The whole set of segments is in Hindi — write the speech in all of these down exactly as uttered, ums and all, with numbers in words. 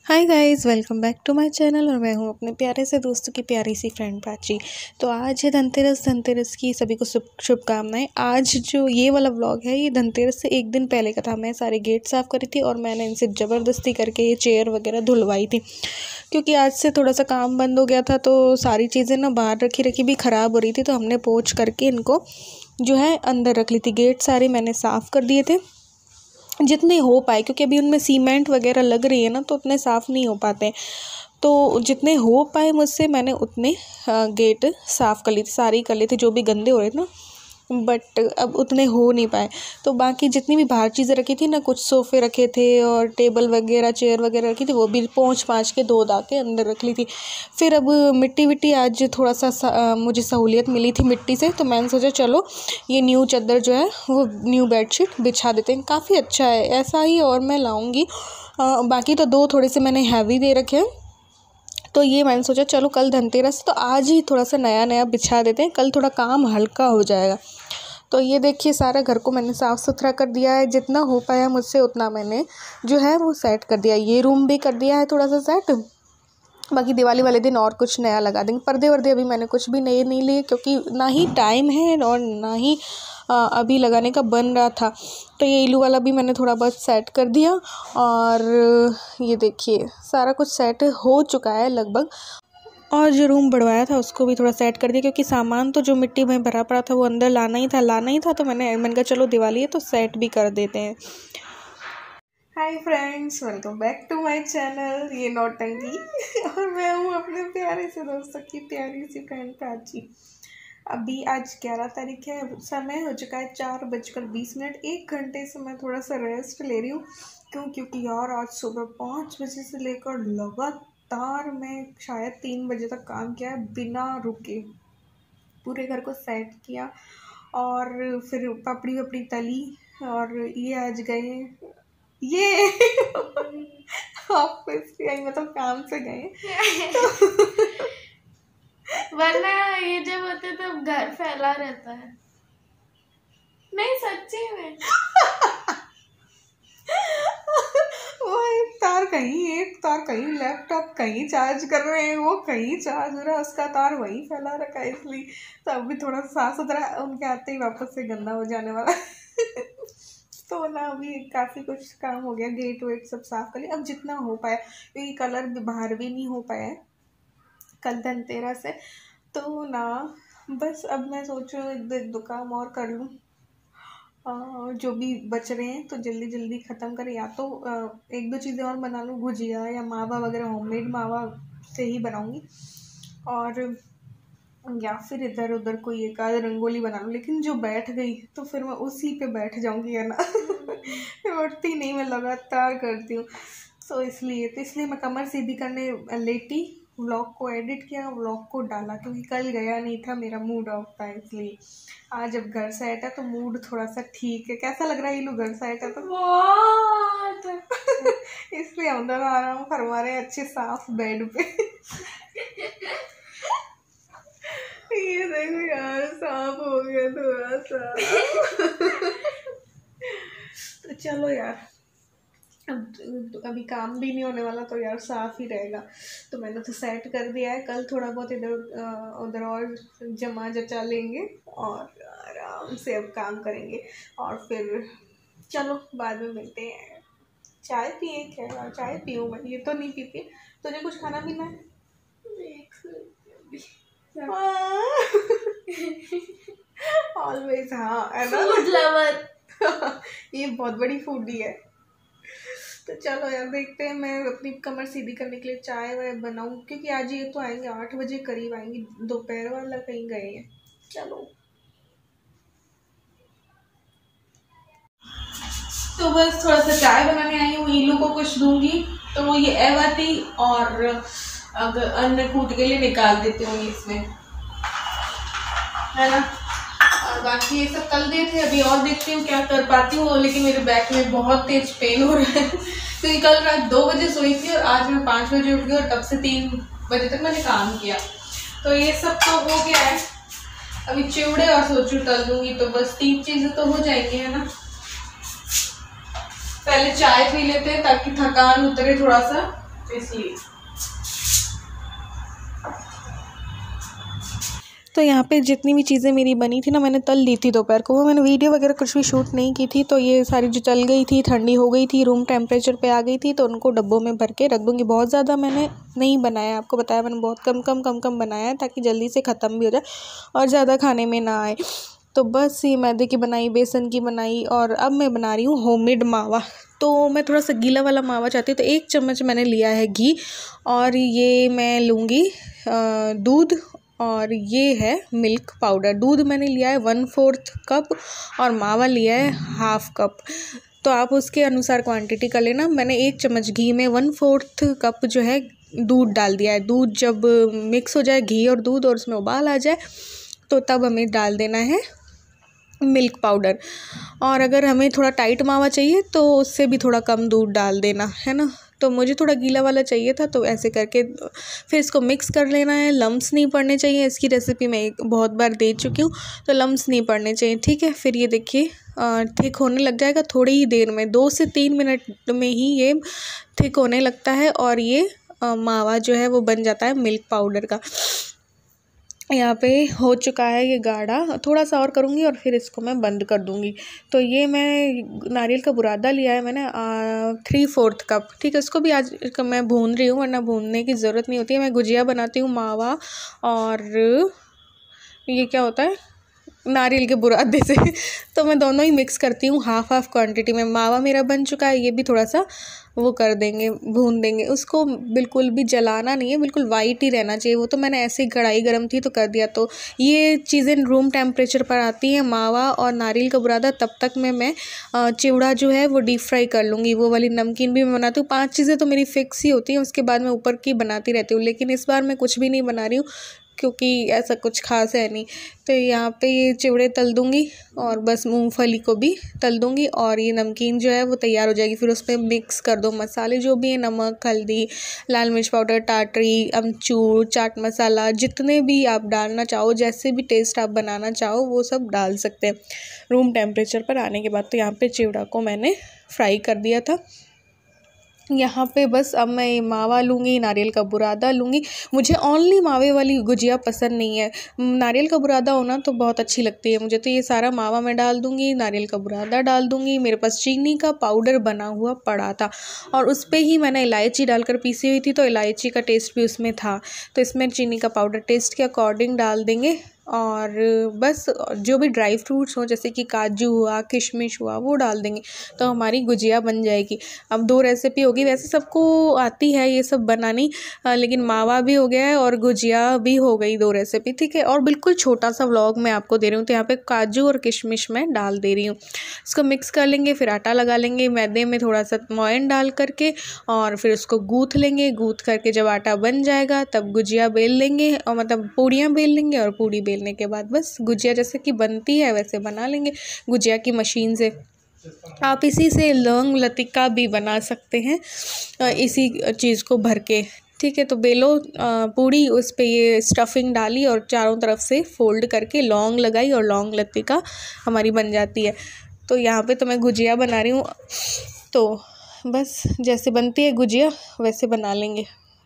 Hi guys, welcome back to my channel. और मैं हूं अपने प्यारे से दोस्तों की प्यारी सी फ्रेंड प्राची। तो आज है धनतेरस। धनतेरस की सभी को शुभ शुभकामनाएं। आज जो ये वाला व्लॉग है ये धनतेरस से एक दिन पहले का था। मैं सारे गेट साफ़ करी थी और मैंने इनसे ज़बरदस्ती करके ये चेयर वगैरह धुलवाई थी, क्योंकि आज से थोड़ा सा काम बंद हो गया था तो सारी चीज़ें ना बाहर रखी रखी भी ख़राब हो रही थी। तो हमने पोंछ करके इनको जो है अंदर रख ली थी। गेट सारे मैंने साफ़ कर दिए थे जितने हो पाए, क्योंकि अभी उनमें सीमेंट वगैरह लग रही है ना तो उतने साफ़ नहीं हो पाते। तो जितने हो पाए मुझसे मैंने उतने गेट साफ़ कर ली थी, सारी कर ली थी जो भी गंदे हो रहे थे ना, बट अब उतने हो नहीं पाए। तो बाकी जितनी भी बाहर चीज़ें रखी थी ना, कुछ सोफ़े रखे थे और टेबल वगैरह चेयर वगैरह रखी थी, वो भी पोंछ पाँच के धो धा के अंदर रख ली थी। फिर अब मिट्टी विट्टी आज थोड़ा सा, सा मुझे सहूलियत मिली थी मिट्टी से, तो मैंने सोचा चलो ये न्यू चादर जो है वो न्यू बेडशीट बिछा देते हैं। काफ़ी अच्छा है, ऐसा ही और मैं लाऊँगी। बाकी तो दो थोड़े से मैंने हैवी दे रखे हैं, तो ये मैंने सोचा चलो कल धनतेरस तो आज ही थोड़ा सा नया नया बिछा देते हैं, कल थोड़ा काम हल्का हो जाएगा। तो ये देखिए सारा घर को मैंने साफ़ सुथरा कर दिया है, जितना हो पाया मुझसे उतना मैंने जो है वो सेट कर दिया। ये रूम भी कर दिया है थोड़ा सा सेट। बाकी दिवाली वाले दिन और कुछ नया लगा देंगे। पर्दे वर्दे अभी मैंने कुछ भी नए नहीं लिए, क्योंकि ना ही टाइम है और ना ही आ, अभी लगाने का बन रहा था। तो ये इलू वाला भी मैंने थोड़ा बहुत सेट कर दिया। और ये देखिए सारा कुछ सेट हो चुका है लगभग। और जो रूम बढ़वाया था उसको भी थोड़ा सेट कर दिया, क्योंकि सामान तो जो मिट्टी में भरा पड़ा था वो अंदर लाना ही था लाना ही था तो मैंने मैंने कहा चलो दिवाली है तो सेट भी कर देते हैं। Hi friends, welcome back to my channel. ये नौटंकी और मैं हूँ अपने प्यारे से दोस्तों की प्यारी सी फ्रेंड प्राची। अभी आज ग्यारह तारीख है, समय हो चुका है चार बजकर बीस मिनट। एक घंटे से मैं थोड़ा सा रेस्ट ले रही हूँ। क्यों? क्योंकि यार आज सुबह पाँच बजे से लेकर लगातार मैं शायद तीन बजे तक काम किया है बिना रुके। पूरे घर को सेट किया और फिर पापड़ी वपड़ी तली। और ये आज गए ये ऑफिस गए, मतलब काम से गए तो वरना ये जब होते तब घर फैला रहता है। नहीं सच्ची में वो एक तार कहीं एक तार कहीं लैपटॉप कहीं चार्ज कर रहे हैं, वो कहीं चार्ज हो रहा है, उसका तार वहीं फैला रखा है। इसलिए तो अभी थोड़ा सा साफ सुथरा, उनके आते ही वापस से गंदा हो जाने वाला तो ना अभी काफ़ी कुछ काम हो गया, गेट वेट सब साफ कर लिया। अब जितना हो पाया, क्योंकि कलर बाहर भी नहीं हो पाया है कल धनतेरस है, तो ना बस अब मैं सोच रही हूँ एक दो एक दो काम और कर लूँ। जो भी बच रहे हैं तो जल्दी जल्दी ख़त्म करें, या तो एक दो चीज़ें और बना लूँ, गुजिया या मावा वगैरह, होममेड मावा से ही बनाऊँगी। और या फिर इधर उधर कोई एक आध रंगोली बना लूँ। लेकिन जो बैठ गई तो फिर मैं उसी पे बैठ जाऊँगी, है ना उठती नहीं, मैं लगातार करती हूँ। तो इसलिए तो इसलिए मैं कमर सीधी करने लेटी, व्लॉग को एडिट किया, व्लॉग को डाला, क्योंकि कल गया नहीं था, मेरा मूड ऑफ था। इसलिए आज जब घर सेट है तो मूड थोड़ा सा ठीक है। कैसा लग रहा है ये लोग घर सेट है तो बहुत इसलिए हम दोनों आराम फरमा रहे हैं अच्छे साफ बेड पे ये देखो यार साफ हो गया थोड़ा सा तो चलो यार, अब अभी काम भी नहीं होने वाला तो यार साफ ही रहेगा। तो मैंने तो सेट कर दिया है, कल थोड़ा बहुत इधर उधर और जमा जचा लेंगे और आराम से अब काम करेंगे। और फिर चलो बाद में मिलते हैं। चाय पिए क्या? चाय पीऊँ मैं, ये तो नहीं पीती। तुझे कुछ खाना पीना है? ऑलवेज हाँ, है ना, फूड लवर ये बहुत बड़ी फूडी है। तो चलो यार देखते हैं, मैं अपनी कमर सीधी करने के लिए चाय वाय बनाऊँ, क्योंकि आज ये तो आएंगे आठ बजे करीब आएंगे, दोपहर वाला कहीं गए हैं। चलो तो बस थोड़ा सा चाय बनाने आई हूँ, ईलू को कुछ दूंगी तो वो ये एवाती और अगर अन्नकूट के लिए निकाल देती हूँ इसमें, है ना। और बाकी ये सब कल दे थे, अभी और देखती हूँ क्या कर पाती हूँ। लेकिन मेरे बैक में बहुत तेज पेन हो रहा है क्योंकि तो कल रात दो बजे सोई थी और आज मैं पाँच बजे उठ गई और तब से तीन बजे तक मैंने काम किया। तो ये सब तो हो गया है, अभी चिवड़े और सोचू तल दूंगी, तो बस तीन चीजें तो हो जाएंगी, है ना। पहले चाय पी लेते हैं ताकि थकान उतरे थोड़ा सा, इसलिए। तो यहाँ पे जितनी भी चीज़ें मेरी बनी थी ना, मैंने तल ली थी दोपहर को। वो मैंने वीडियो वगैरह कुछ भी शूट नहीं की थी, तो ये सारी जो चल गई थी, ठंडी हो गई थी, रूम टेम्परेचर पे आ गई थी, तो उनको डब्बों में भर के रख दूँगी। बहुत ज़्यादा मैंने नहीं बनाया, आपको बताया मैंने बहुत कम कम कम कम बनाया है, ताकि जल्दी से ख़त्म भी हो जाए और ज़्यादा खाने में ना आए। तो बस ये मैदे की बनाई, बेसन की बनाई, और अब मैं बना रही हूँ होममेड मावा। तो मैं थोड़ा सा गीला वाला मावा चाहती हूँ, तो एक चम्मच मैंने लिया है घी, और ये मैं लूँगी दूध, और ये है मिल्क पाउडर। दूध मैंने लिया है वन फोर्थ कप, और मावा लिया है हाफ कप। तो आप उसके अनुसार क्वांटिटी कर लेना। मैंने एक चम्मच घी में वन फोर्थ कप जो है दूध डाल दिया है। दूध जब मिक्स हो जाए, घी और दूध, और उसमें उबाल आ जाए, तो तब हमें डाल देना है मिल्क पाउडर। और अगर हमें थोड़ा टाइट मावा चाहिए तो उससे भी थोड़ा कम दूध डाल देना है ना। तो मुझे थोड़ा गीला वाला चाहिए था, तो ऐसे करके फिर इसको मिक्स कर लेना है। लम्स नहीं पड़ने चाहिए। इसकी रेसिपी मैं एक बहुत बार दे चुकी हूँ, तो लम्स नहीं पड़ने चाहिए, ठीक है। फिर ये देखिए थिक होने लग जाएगा थोड़ी ही देर में, दो से तीन मिनट में ही ये थिक होने लगता है, और ये आ, मावा जो है वो बन जाता है मिल्क पाउडर का। यहाँ पे हो चुका है ये गाढ़ा, थोड़ा सा और करूँगी और फिर इसको मैं बंद कर दूँगी। तो ये मैं नारियल का बुरादा लिया है मैंने थ्री फोर्थ कप, ठीक है। इसको भी आज मैं भून रही हूँ, वरना भूनने की ज़रूरत नहीं होती है। मैं गुजिया बनाती हूँ मावा और ये क्या होता है नारियल के बुरादे से तो मैं दोनों ही मिक्स करती हूँ हाफ हाफ क्वांटिटी में। मावा मेरा बन चुका है, ये भी थोड़ा सा वो कर देंगे, भून देंगे। उसको बिल्कुल भी जलाना नहीं है, बिल्कुल वाइट ही रहना चाहिए। वो तो मैंने ऐसे ही कढ़ाई गर्म थी तो कर दिया। तो ये चीज़ें रूम टेम्परेचर पर आती हैं, मावा और नारियल का बुरादा। तब तक में मैं चिवड़ा जो है वो डीप फ्राई कर लूँगी। वो वाली नमकीन भी मैं बनाती हूँ। पाँच चीज़ें तो मेरी फिक्स ही होती हैं, उसके बाद मैं ऊपर की बनाती रहती हूँ। लेकिन इस बार मैं कुछ भी नहीं बना रही हूँ, क्योंकि ऐसा कुछ खास है नहीं। तो यहाँ पे ये चिवड़े तल दूँगी, और बस मूंगफली को भी तल दूँगी, और ये नमकीन जो है वो तैयार हो जाएगी। फिर उस पर मिक्स कर दो मसाले जो भी हैं, नमक, हल्दी, लाल मिर्च पाउडर, टाटरी, अमचूर, चाट मसाला, जितने भी आप डालना चाहो, जैसे भी टेस्ट आप बनाना चाहो वो सब डाल सकते हैं रूम टेम्परेचर पर आने के बाद। तो यहाँ पे चिवड़ा को मैंने फ्राई कर दिया था। यहाँ पे बस अब मैं ये मावा लूँगी, नारियल का बुरादा लूँगी। मुझे ओनली मावे वाली गुजिया पसंद नहीं है, नारियल का बुरादा होना तो बहुत अच्छी लगती है मुझे। तो ये सारा मावा मैं डाल दूँगी, नारियल का बुरादा डाल दूँगी। मेरे पास चीनी का पाउडर बना हुआ पड़ा था, और उस पर ही मैंने इलायची डालकर पीसी हुई थी, तो इलायची का टेस्ट भी उसमें था। तो इसमें चीनी का पाउडर टेस्ट के अकॉर्डिंग डाल देंगे, और बस जो भी ड्राई फ्रूट्स हो, जैसे कि काजू हुआ, किशमिश हुआ, वो डाल देंगे, तो हमारी गुजिया बन जाएगी। अब दो रेसिपी होगी। वैसे सबको आती है ये सब बनानी, लेकिन मावा भी हो गया है और गुजिया भी हो गई, दो रेसिपी, ठीक है। और बिल्कुल छोटा सा व्लॉग मैं आपको दे रही हूँ। तो यहाँ पे काजू और किशमिश मैं डाल दे रही हूँ। इसको मिक्स कर लेंगे, फिर आटा लगा लेंगे मैदे में थोड़ा सा मोयन डाल करके, और फिर उसको गूँथ लेंगे। गूँथ करके जब आटा बन जाएगा तब गुजिया बेल लेंगे, और मतलब पूड़ियाँ बेल लेंगे, और पूड़ी बेलने के बाद बस गुजिया जैसे कि बनती है वैसे बना लेंगे गुजिया की मशीन से। आप इसी से लौंग लतिका भी बना सकते हैं, इसी चीज़ को भर के, ठीक है। तो बेलो पूड़ी, उस पे ये स्टफिंग डाली और चारों तरफ से फोल्ड करके लौंग लगाई, और लौंग लतिका हमारी बन जाती है। तो यहाँ पे तो मैं गुजिया बना रही हूँ, तो बस जैसे बनती है गुजिया वैसे बना लेंगे।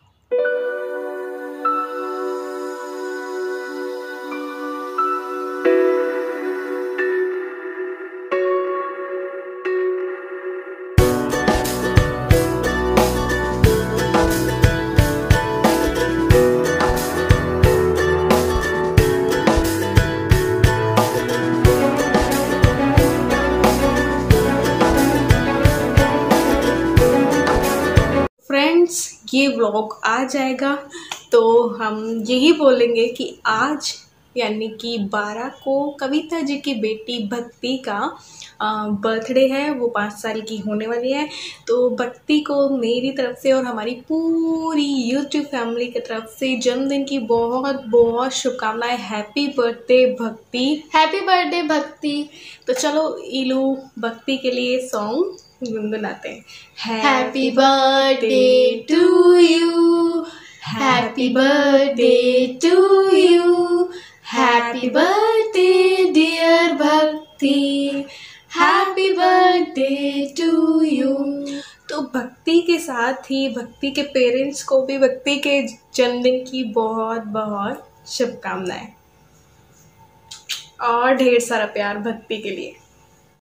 फ्रेंड्स, ये व्लॉग आ जाएगा तो हम यही बोलेंगे कि आज यानी कि बारह को कविता जी की बेटी भक्ति का बर्थडे है। वो पाँच साल की होने वाली है। तो भक्ति को मेरी तरफ से और हमारी पूरी यूट्यूब फैमिली की तरफ से जन्मदिन की बहुत बहुत शुभकामनाएं। Happy birthday Bhakti, happy birthday Bhakti. तो चलो इलू भक्ति के लिए सॉन्ग गुनगुनाते हैं। Happy birthday to you, happy birthday to you, happy birthday dear Bhakti, happy birthday to you. तो भक्ति के साथ ही भक्ति के पेरेंट्स को भी भक्ति के जन्मदिन की बहुत बहुत शुभकामनाएं और ढेर सारा प्यार भक्ति के लिए।